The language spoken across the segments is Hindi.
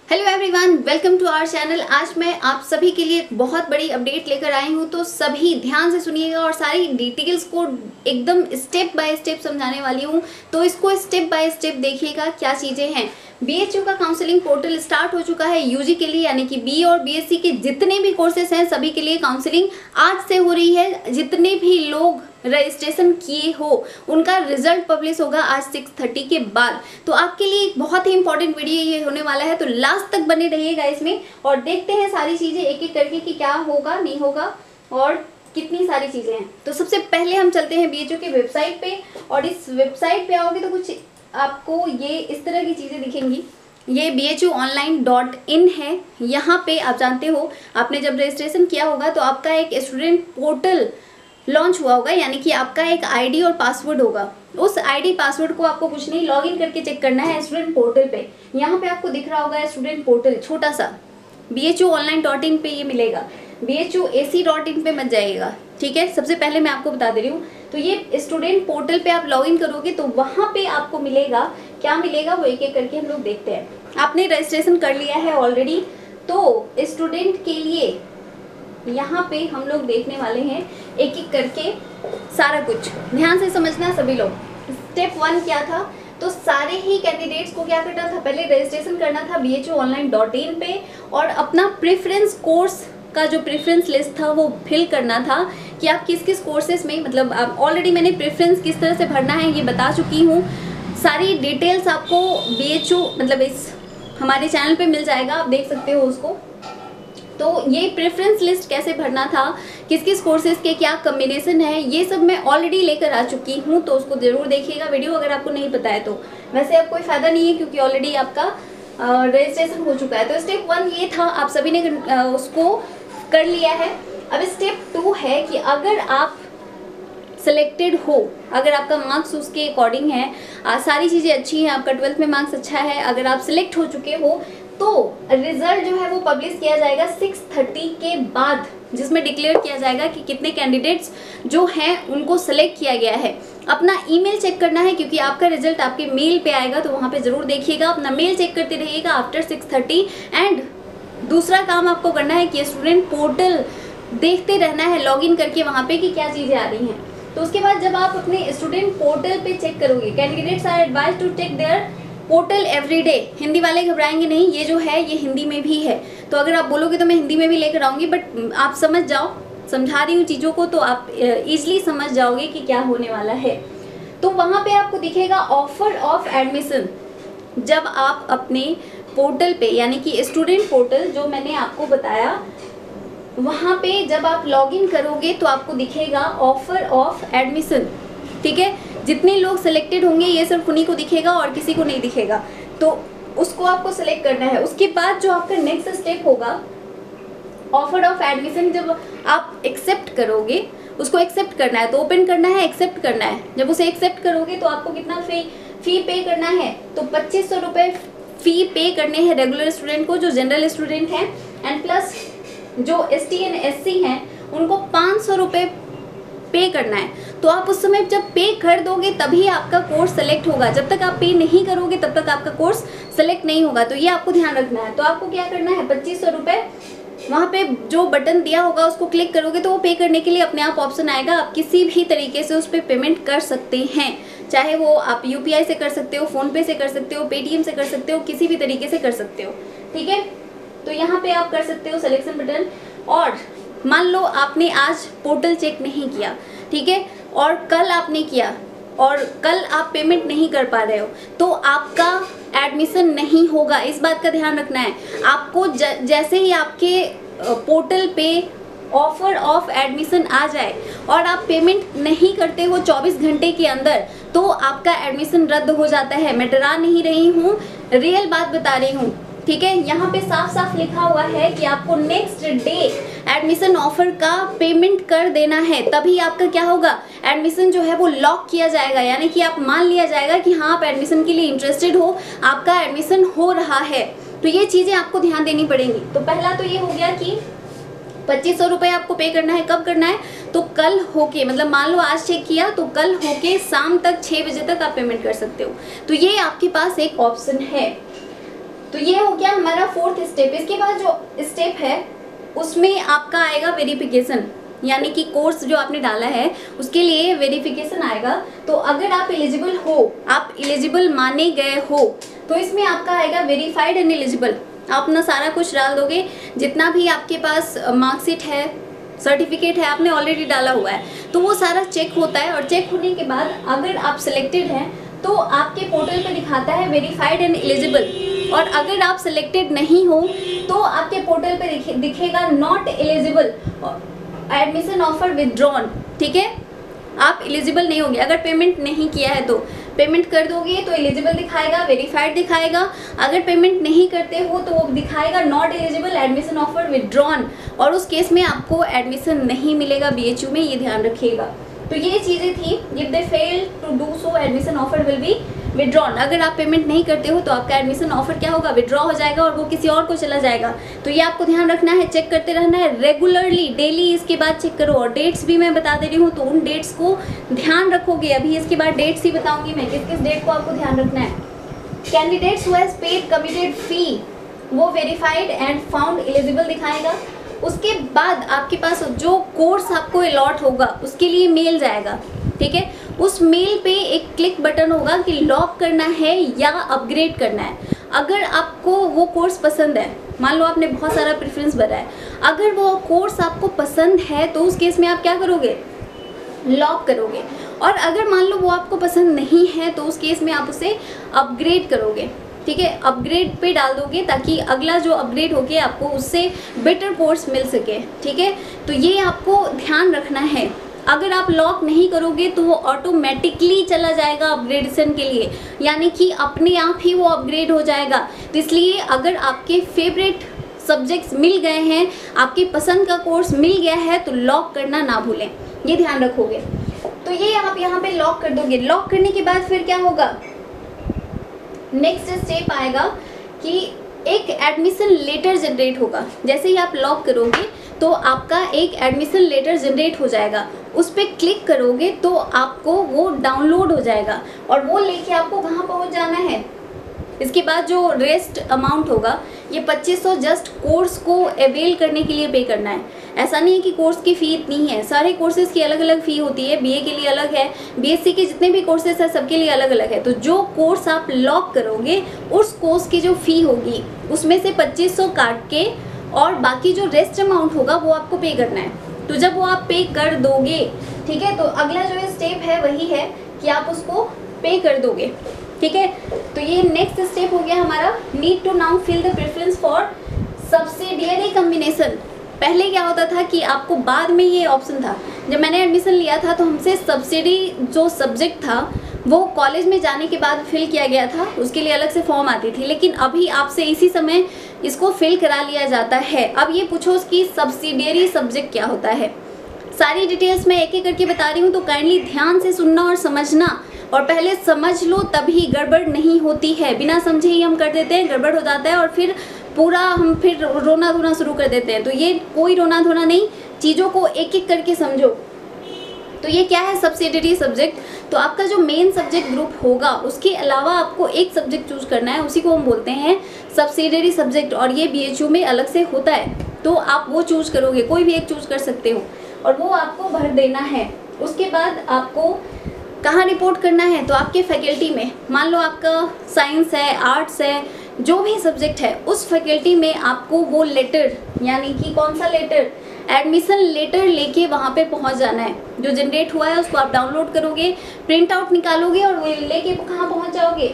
Hello everyone, welcome to our channel. आज मैं आप सभी के लिए एक बहुत बड़ी अपडेट लेकर आई हूँ, तो सभी ध्यान से सुनिएगा और सारी डिटेल्स को एकदम स्टेप बाय स्टेप समझाने वाली हूँ। तो इसको स्टेप बाय स्टेप देखिएगा क्या चीज़ें हैं। बीएचयू का काउंसलिंग पोर्टल स्टार्ट हो चुका है यूजी के लिए, यानी कि बी और बीएससी के जितने भी कोर्सेज हैं सभी के लिए काउंसलिंग आज से हो रही है। जितने भी लोग रजिस्ट्रेशन किए हो उनका रिजल्ट पब्लिश होगा आज 6:30 के बाद। तो आपके लिए एक बहुत ही इंपॉर्टेंट वीडियो ये होने वाला है, तो लास्ट तक बने रहिएगा इसमें और देखते हैं सारी चीज़ें एक एक करके कि क्या होगा नहीं होगा और कितनी सारी चीज़ें हैं। तो सबसे पहले हम चलते हैं बीएचयू की वेबसाइट पे, और इस वेबसाइट पे आओगे तो कुछ आपको ये इस तरह की चीज़ें दिखेंगी। ये bhuonline.in है। यहाँ पे आप जानते हो आपने जब रजिस्ट्रेशन किया होगा तो आपका एक स्टूडेंट पोर्टल लॉन्च हुआ होगा, यानी कि आपका एक आईडी और पासवर्ड होगा। उस आईडी पासवर्ड को आपको कुछ नहीं, लॉगिन करके चेक करना है स्टूडेंट पोर्टल पे। यहाँ पे आपको दिख रहा होगा स्टूडेंट पोर्टल छोटा सा, bhuonline.in पे ये मिलेगा, bhuac.in पे मत जाइएगा, ठीक है। सबसे पहले मैं आपको बता दे रही हूँ, तो ये स्टूडेंट पोर्टल पे आप लॉगिन करोगे तो वहाँ पे आपको मिलेगा, क्या मिलेगा वो एक एक करके हम लोग देखते हैं। आपने रजिस्ट्रेशन कर लिया है ऑलरेडी, तो स्टूडेंट के लिए यहाँ पे हम लोग देखने वाले हैं एक एक करके सारा कुछ। ध्यान से समझना सभी लोग। स्टेप 1 क्या था, तो सारे ही कैंडिडेट्स को क्या करना था, पहले रजिस्ट्रेशन करना था bhuonline.in पे और अपना प्रेफरेंस कोर्स का जो प्रेफरेंस लिस्ट था वो फिल करना था कि आप किस किस कोर्सेज में, मतलब आप ऑलरेडी मैंने प्रेफरेंस किस तरह से भरना है ये बता चुकी हूँ। सारी डिटेल्स आपको BHU मतलब इस हमारे चैनल पे मिल जाएगा, आप देख सकते हो उसको। तो ये प्रेफरेंस लिस्ट कैसे भरना था, किस किस कोर्सेज के क्या कम्बिनेशन है, ये सब मैं ऑलरेडी लेकर आ चुकी हूँ, तो उसको ज़रूर देखिएगा वीडियो अगर आपको नहीं पता है तो। वैसे अब कोई फ़ायदा नहीं है क्योंकि ऑलरेडी आपका रजिस्ट्रेशन हो चुका है। तो स्टेप 1 ये था, आप सभी ने उसको कर लिया है। अब स्टेप 2 है कि अगर आप सिलेक्टेड हो, अगर आपका मार्क्स उसके अकॉर्डिंग है, सारी चीज़ें अच्छी हैं, आपका 12th में मार्क्स अच्छा है, अगर आप सिलेक्ट हो चुके हो तो रिजल्ट जो है वो पब्लिश किया जाएगा 6:30 के बाद, जिसमें डिक्लेयर किया जाएगा कि कितने कैंडिडेट्स जो हैं उनको सेलेक्ट किया गया है। अपना ईमेल चेक करना है क्योंकि आपका रिजल्ट आपके मेल पे आएगा, तो वहाँ पे ज़रूर देखिएगा, अपना मेल चेक करते रहिएगा आफ्टर 6:30। एंड दूसरा काम आपको करना है कि स्टूडेंट पोर्टल देखते रहना है लॉगिन करके वहाँ पे कि क्या चीज़ें आ रही हैं। तो उसके बाद जब आप अपने स्टूडेंट पोर्टल पे चेक करोगे, candidates are advised to check their portal everyday. Hindi वाले घबराएंगे नहीं, ये जो है ये हिंदी में भी है, तो अगर आप बोलोगे तो मैं हिंदी में भी लेकर आऊँगी, बट आप समझ जाओ, समझा रही हूँ चीज़ों को तो आप इजीली समझ जाओगे कि क्या होने वाला है। तो वहाँ पे आपको दिखेगा ऑफर ऑफ एडमिशन। जब आप अपने पोर्टल पे, यानी कि स्टूडेंट पोर्टल जो मैंने आपको बताया, वहाँ पे जब आप लॉगिन करोगे तो आपको दिखेगा ऑफर ऑफ एडमिशन, ठीक है। जितने लोग सिलेक्टेड होंगे ये सिर्फ उन्हीं को दिखेगा और किसी को नहीं दिखेगा, तो उसको आपको सिलेक्ट करना है। उसके बाद जो आपका नेक्स्ट स्टेप होगा, ऑफर ऑफ एडमिशन जब आप एक्सेप्ट करोगे, उसको एक्सेप्ट करना है, तो ओपन करना है, एक्सेप्ट करना है। जब उसे एक्सेप्ट करोगे तो आपको कितना फी पे करना है, तो 2500 रुपये फ़ी पे करने हैं रेगुलर स्टूडेंट को जो जनरल स्टूडेंट हैं, एंड प्लस जो ST एंड SC हैं उनको 500 रुपये पे करना है। तो आप उस समय जब पे कर दोगे तभी आपका कोर्स सेलेक्ट होगा, जब तक आप पे नहीं करोगे तब तक आपका कोर्स सेलेक्ट नहीं होगा, तो ये आपको ध्यान रखना है। तो आपको क्या करना है, 2500 रुपये वहाँ पे जो बटन दिया होगा उसको क्लिक करोगे तो वो पे करने के लिए अपने आप ऑप्शन आएगा। आप किसी भी तरीके से उस पर पेमेंट कर सकते हैं, चाहे वो आप UPI से कर सकते हो, फ़ोनपे से कर सकते हो, पेटीएम से कर सकते हो, किसी भी तरीके से कर सकते हो, ठीक है। तो यहाँ पे आप कर सकते हो सिलेक्शन बटन। और मान लो आपने आज पोर्टल चेक नहीं किया, ठीक है, और कल आपने किया और कल आप पेमेंट नहीं कर पा रहे हो, तो आपका एडमिशन नहीं होगा। इस बात का ध्यान रखना है आपको। जैसे ही आपके पोर्टल पे ऑफर ऑफ एडमिशन आ जाए और आप पेमेंट नहीं करते हो 24 घंटे के अंदर, तो आपका एडमिशन रद्द हो जाता है। मैं डरा नहीं रही हूँ, रियल बात बता रही हूँ, ठीक है। यहाँ पे साफ साफ लिखा हुआ है कि आपको नेक्स्ट डे एडमिशन ऑफर का पेमेंट कर देना है, तभी आपका क्या होगा, एडमिशन जो है वो लॉक किया जाएगा, यानी कि आप मान लिया जाएगा कि हाँ आप एडमिशन के लिए इंटरेस्टेड हो, आपका एडमिशन हो रहा है। तो ये चीज़ें आपको ध्यान देनी पड़ेंगी। तो पहला तो ये हो गया कि 2500 रुपये आपको पे करना है। कब करना है, तो कल होके, मतलब मान लो आज चेक किया तो कल होके शाम तक 6 बजे तक आप पेमेंट कर सकते हो। तो ये आपके पास एक ऑप्शन है। तो ये हो गया हमारा फोर्थ स्टेप। इसके बाद जो स्टेप है उसमें आपका आएगा वेरिफिकेशन, यानी कि कोर्स जो आपने डाला है उसके लिए वेरिफिकेशन आएगा। तो अगर आप एलिजिबल हो, आप एलिजिबल माने गए हो, तो इसमें आपका आएगा वेरीफाइड एंड एलिजिबल। आप अपना सारा कुछ डाल दोगे, जितना भी आपके पास मार्कशीट है, सर्टिफिकेट है, आपने ऑलरेडी डाला हुआ है, तो वो सारा चेक होता है। और चेक होने के बाद अगर आप सिलेक्टेड हैं तो आपके पोर्टल पे दिखाता है वेरीफाइड एंड एलिजिबल, और अगर आप सिलेक्टेड नहीं हो तो आपके पोर्टल पे दिखेगा not eligible, admission offer withdrawn. ठीक है, आप एलिजिबल नहीं होंगे। अगर पेमेंट नहीं किया है तो पेमेंट कर दोगे तो एलिजिबल दिखाएगा, वेरीफाइड दिखाएगा। अगर पेमेंट नहीं करते हो तो वो दिखाएगा not eligible, admission offer withdrawn, और उस केस में आपको एडमिशन नहीं मिलेगा BHU में, ये ध्यान रखिएगा। तो ये चीज़ें थी। If they fail to do so admission offer will be withdrawn. अगर आप पेमेंट नहीं करते हो तो आपका एडमिशन ऑफर क्या होगा, विड्रॉ हो जाएगा और वो किसी और को चला जाएगा। तो ये आपको ध्यान रखना है, चेक करते रहना है रेगुलरली, डेली इसके बाद चेक करो। और डेट्स भी मैं बता दे रही हूँ, तो उन डेट्स को ध्यान रखोगे। अभी इसके बाद डेट्स ही बताऊंगी मैं, किस किस डेट को आपको ध्यान रखना है। Candidates who has paid committed fee, वो वेरीफाइड एंड फाउंड एलिजिबल दिखाएगा। उसके बाद आपके पास जो कोर्स आपको अलॉट होगा उसके लिए मेल जाएगा। ठीक है, उस मेल पे एक क्लिक बटन होगा कि लॉक करना है या अपग्रेड करना है। अगर आपको वो कोर्स पसंद है, मान लो आपने बहुत सारा प्रेफरेंस भरा है, अगर वो कोर्स आपको पसंद है तो उस केस में आप क्या करोगे, लॉक करोगे। और अगर मान लो वो आपको पसंद नहीं है तो उस केस में आप उसे अपग्रेड करोगे। ठीक है, अपग्रेड पे डाल दोगे ताकि अगला जो अपग्रेड हो गया आपको उससे बेटर कोर्स मिल सके। ठीक है, तो ये आपको ध्यान रखना है। अगर आप लॉक नहीं करोगे तो वो ऑटोमेटिकली चला जाएगा अपग्रेडेशन के लिए, यानी कि अपने आप ही वो अपग्रेड हो जाएगा। तो इसलिए अगर आपके फेवरेट सब्जेक्ट्स मिल गए हैं, आपकी पसंद का कोर्स मिल गया है, तो लॉक करना ना भूलें, ये ध्यान रखोगे। तो ये आप यहाँ पे लॉक कर दोगे। लॉक करने के बाद फिर क्या होगा, नेक्स्ट स्टेप आएगा कि एक एडमिशन लेटर जनरेट होगा। जैसे ही आप लॉक करोगे तो आपका एक एडमिशन लेटर जनरेट हो जाएगा। उस पर क्लिक करोगे तो आपको वो डाउनलोड हो जाएगा और वो लेके आपको कहाँ पहुँच जाना है। इसके बाद जो रेस्ट अमाउंट होगा, ये 2500 जस्ट कोर्स को अवेल करने के लिए पे करना है। ऐसा नहीं है कि कोर्स की फ़ी इतनी है, सारे कोर्सेज़ की अलग अलग फ़ी होती है। BA के लिए अलग है, BSc के जितने भी कोर्सेज हैं सबके लिए अलग अलग है। तो जो कोर्स आप लॉक करोगे उस कोर्स की जो फ़ी होगी उसमें से 2500 काट के और बाकी जो रेस्ट अमाउंट होगा वो आपको पे करना है। तो जब वो आप पे कर दोगे, ठीक है, तो अगला जो स्टेप है वही है कि आप उसको पे कर दोगे। ठीक है, तो ये नेक्स्ट स्टेप हो गया हमारा। Need to now fill the preference for subsidiary combination. पहले क्या होता था कि आपको बाद में ये ऑप्शन था, जब मैंने एडमिशन लिया था तो हमसे सब्सिडी जो सब्जेक्ट था वो कॉलेज में जाने के बाद फिल किया गया था, उसके लिए अलग से फॉर्म आती थी। लेकिन अभी आपसे इसी समय इसको फिल करा लिया जाता है। अब ये पूछो उसकी सब्सिडियरी सब्जेक्ट क्या होता है। सारी डिटेल्स मैं एक एक करके बता रही हूँ, तो काइंडली ध्यान से सुनना और समझना, और पहले समझ लो तभी गड़बड़ नहीं होती है। बिना समझे ही हम कर देते हैं, गड़बड़ हो जाता है और फिर पूरा हम फिर रोना धोना शुरू कर देते हैं। तो ये कोई रोना धोना नहीं, चीज़ों को एक एक करके समझो। तो ये क्या है सब्सिडियरी सब्जेक्ट, तो आपका जो मेन सब्जेक्ट ग्रुप होगा उसके अलावा आपको एक सब्जेक्ट चूज करना है, उसी को हम बोलते हैं सब्सिडियरी सब्जेक्ट। और ये BHU में अलग से होता है, तो आप वो चूज करोगे, कोई भी एक चूज कर सकते हो और वो आपको भर देना है। उसके बाद आपको कहाँ रिपोर्ट करना है, तो आपके फैकल्टी में। मान लो आपका साइंस है, आर्ट्स है, जो भी सब्जेक्ट है उस फैकल्टी में आपको वो लेटर, यानी कि कौन सा लेटर, एडमिशन लेटर लेके वहाँ पे पहुँच जाना है। जो जनरेट हुआ है उसको आप डाउनलोड करोगे, प्रिंट आउट निकालोगे और वो लेके कहाँ पहुँच जाओगे,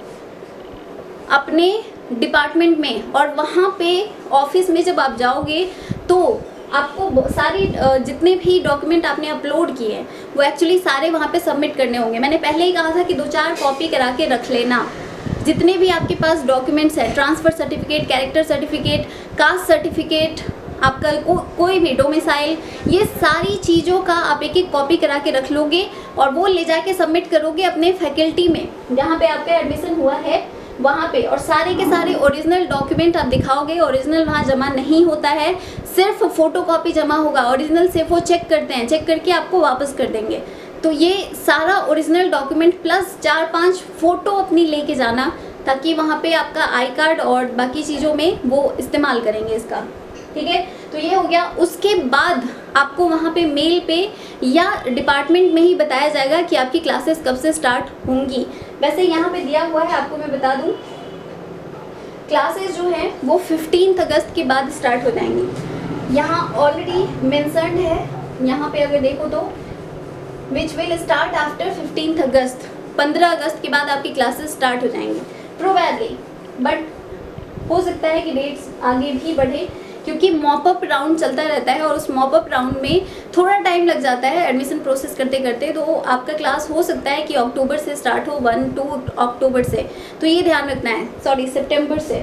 अपने डिपार्टमेंट में। और वहाँ पे ऑफिस में जब आप जाओगे तो आपको सारी जितने भी डॉक्यूमेंट आपने अपलोड किए हैं वो एक्चुअली सारे वहाँ पे सबमिट करने होंगे। मैंने पहले ही कहा था कि 2-4 कॉपी करा के रख लेना। जितने भी आपके पास डॉक्यूमेंट्स हैं, transfer certificate, character certificate, caste certificate, आपका कोई भी डोमिसाइल, ये सारी चीज़ों का आप एक एक कॉपी करा के रख लोगे और वो ले जाके सबमिट करोगे अपने फैकल्टी में जहाँ पे आपका एडमिशन हुआ है वहाँ पे। और सारे के सारे ओरिजिनल डॉक्यूमेंट आप दिखाओगे। ओरिजिनल वहाँ जमा नहीं होता है, सिर्फ फोटोकॉपी जमा होगा। ओरिजिनल सिर्फ वो चेक करते हैं, चेक करके आपको वापस कर देंगे। तो ये सारा ओरिजिनल डॉक्यूमेंट प्लस 4-5 फ़ोटो अपनी लेके जाना, ताकि वहाँ पे आपका आई कार्ड और बाकी चीज़ों में वो इस्तेमाल करेंगे इसका, ठीक है। तो ये हो गया। उसके बाद आपको वहाँ पे मेल पे या डिपार्टमेंट में ही बताया जाएगा कि आपकी क्लासेस कब से स्टार्ट होंगी। वैसे यहाँ पे दिया हुआ है, आपको मैं बता दूँ, क्लासेस जो हैं वो 15 अगस्त के बाद स्टार्ट हो जाएंगी। यहाँ ऑलरेडी मेंशन्ड है, यहाँ पे अगर देखो तो which will start after 15 August, 15 अगस्त के बाद आपकी क्लासेस स्टार्ट हो जाएंगी प्रोबेबली, बट हो सकता है कि डेट्स आगे भी बढ़े, क्योंकि मॉपअप राउंड चलता रहता है और उस मॉपअप राउंड में थोड़ा टाइम लग जाता है एडमिशन प्रोसेस करते करते। तो आपका क्लास हो सकता है कि अक्टूबर से स्टार्ट हो, 1-2 अक्टूबर से, तो ये ध्यान रखना है, सॉरी सितंबर से।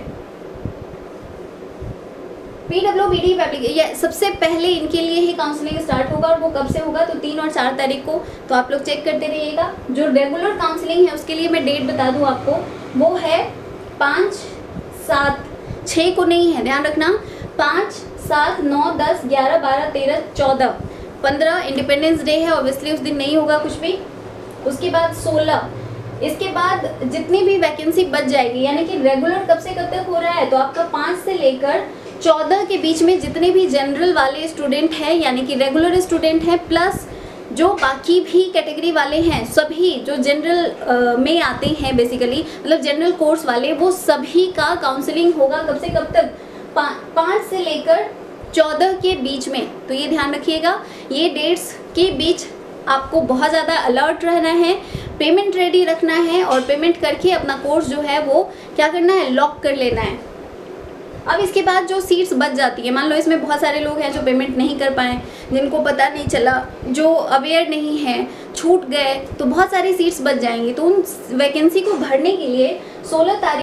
PWBD पब्लिक सबसे पहले इनके लिए ही काउंसलिंग स्टार्ट होगा, और वो कब से होगा, तो 3 और 4 तारीख को। तो आप लोग चेक करते रहिएगा। जो रेगुलर काउंसलिंग है उसके लिए मैं डेट बता दूँ आपको, वो है 5, 7, 6 को नहीं है, ध्यान रखना, 5, 7, 9, 10, 11, 12, 13, 14, 15 इंडिपेंडेंस डे है, ऑब्वियसली उस दिन नहीं होगा कुछ भी। उसके बाद 16, इसके बाद जितनी भी वैकेंसी बच जाएगी, यानी कि रेगुलर कब से कब तक हो रहा है, तो आपका 5 से लेकर 14 के बीच में जितने भी जनरल वाले स्टूडेंट हैं, यानी कि रेगुलर स्टूडेंट हैं, प्लस जो बाकी भी कैटेगरी वाले हैं, सभी जो जनरल में आते हैं बेसिकली, मतलब जनरल कोर्स वाले, वो सभी का काउंसलिंग होगा कब से कब तक, 5 से लेकर 14 के बीच में। तो ये ध्यान रखिएगा, ये डेट्स के बीच आपको बहुत ज़्यादा अलर्ट रहना है, पेमेंट रेडी रखना है, और पेमेंट करके अपना कोर्स जो है वो क्या करना है, लॉक कर लेना है। अब इसके बाद जो सीट्स बच जाती है, मान लो इसमें बहुत सारे लोग हैं जो पेमेंट नहीं कर पाए, जिनको पता नहीं चला, जो अवेयर नहीं है, छूट गए, तो बहुत सारी सीट्स बच जाएंगी। तो उन वैकेंसी को भरने के लिए 16 तारीख